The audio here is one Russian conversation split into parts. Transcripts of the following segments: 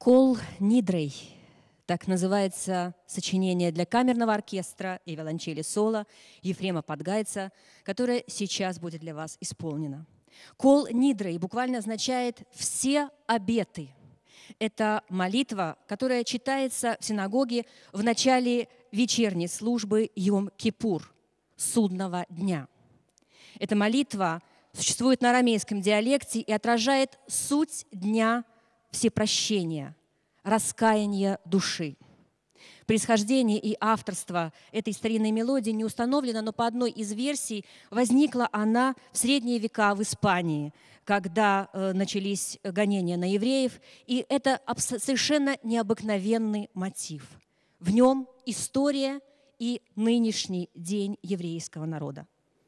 «Кол Нидрей» — так называется сочинение для камерного оркестра и виолончели соло Ефрема Подгайца, которое сейчас будет для вас исполнено. «Кол Нидрей» буквально означает «все обеты». Это молитва, которая читается в синагоге в начале вечерней службы Йом-Кипур, судного дня. Эта молитва существует на арамейском диалекте и отражает суть дня всепрощения, раскаяния души. Происхождение и авторство этой старинной мелодии не установлено, но по одной из версий возникла она в средние века в Испании, когда начались гонения на евреев, и это совершенно необыкновенный мотив. В нем история и нынешний день еврейского народа.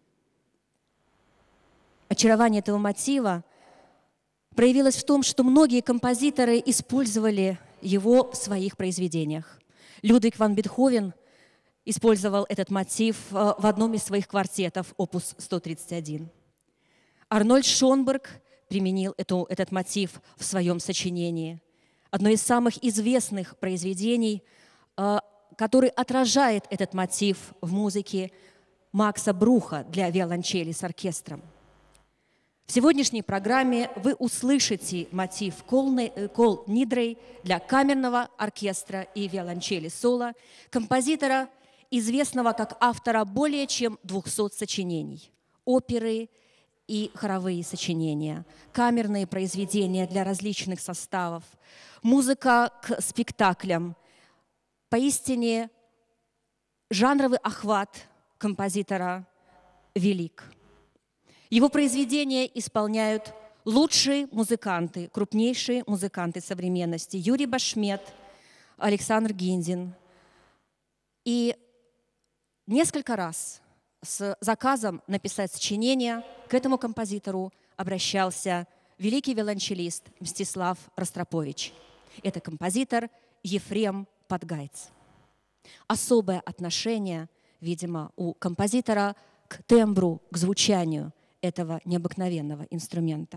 Очарование этого мотива проявилось в том, что многие композиторы использовали его в своих произведениях. Людвиг ван Бетховен использовал этот мотив в одном из своих квартетов, опус 131. Арнольд Шонберг применил этот мотив в своем сочинении. Одно из самых известных произведений, который отражает этот мотив в музыке Макса Бруха для виолончели с оркестром. В сегодняшней программе вы услышите мотив «Кол Нидрей» для камерного оркестра и виолончели соло композитора, известного как автора более чем 200 сочинений, оперы и хоровые сочинения, камерные произведения для различных составов, музыка к спектаклям. Поистине жанровый охват композитора велик. Его произведения исполняют лучшие музыканты, крупнейшие музыканты современности: Юрий Башмет, Александр Гиндин. И несколько раз с заказом написать сочинение к этому композитору обращался великий виолончелист Мстислав Ростропович. Это композитор Ефрем Подгайц. Особое отношение, видимо, у композитора к тембру, к звучанию этого необыкновенного инструмента.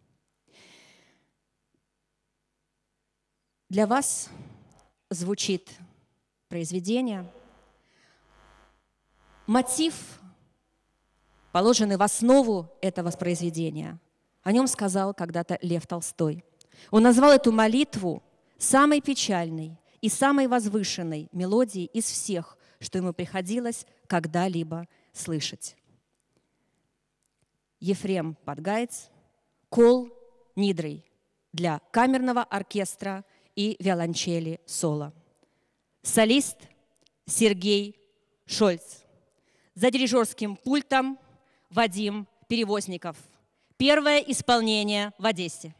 Для вас звучит произведение. Мотив, положенный в основу этого произведения, о нем сказал когда-то Лев Толстой. Он назвал эту молитву самой печальной и самой возвышенной мелодией из всех, что ему приходилось когда-либо слышать. Ефрем Подгайц, «Кол Нидрей» для камерного оркестра и виолончели соло. Солист Сергей Шольц. За дирижерским пультом Вадим Перевозников. Первое исполнение в Одессе.